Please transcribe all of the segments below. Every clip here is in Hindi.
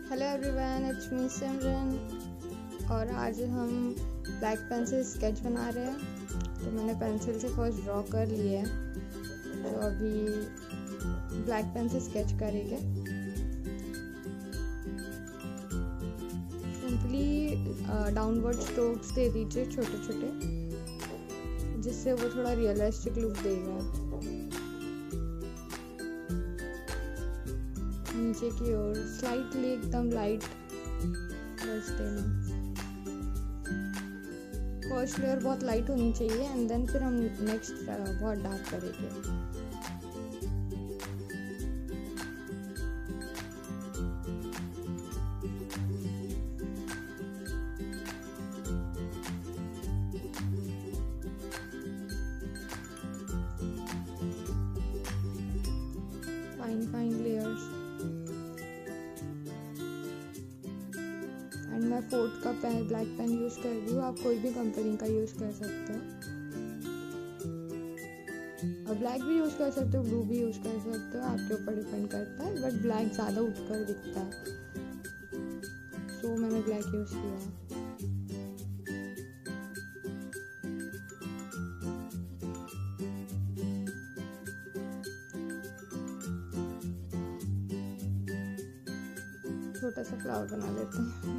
Hello everyone, it's me Simran. और आज हम ब्लैक पेन से स्केच बना रहे हैं। तो मैंने पेंसिल से फर्स्ट ड्रॉ कर लिया है, तो अभी ब्लैक पेन से स्केच करेंगे। सिंपली डाउनवर्ड स्ट्रोक्स दे दीजिए छोटे छोटे, जिससे वो थोड़ा रियलिस्टिक लुक देगा। नीचे की ओर स्लाइटली एकदम लाइट ब्रश देना। फर्स्ट लेयर बहुत लाइट होनी चाहिए एंड देन फिर हम नेक्स्ट बहुत डार्क करेंगे। Fine layers. एंड मैं फोर्ट का पेन ब्लैक पेन यूज़ कर रही हूँ। आप कोई भी कंपनी का यूज़ कर सकते हो, और ब्लैक भी यूज़ कर सकते हो, ब्लू भी यूज़ कर सकते हो, आपके ऊपर डिपेंड करता है। बट ब्लैक ज़्यादा उठकर दिखता है, तो मैंने ब्लैक यूज़ किया है। छोटा सा फ्लावर बना लेते हैं।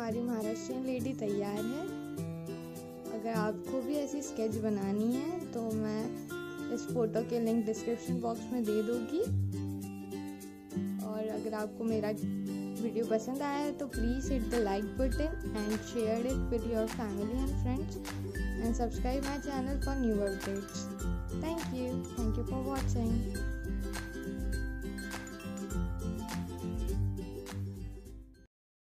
हमारी महाराष्ट्रियन लेडी तैयार है। अगर आपको भी ऐसी स्केच बनानी है तो मैं इस फोटो के लिंक डिस्क्रिप्शन बॉक्स में दे दूँगी। और अगर आपको मेरा वीडियो पसंद आया है तो please hit the like button and share it with your family and friends and subscribe my channel for new updates. Thank you for watching.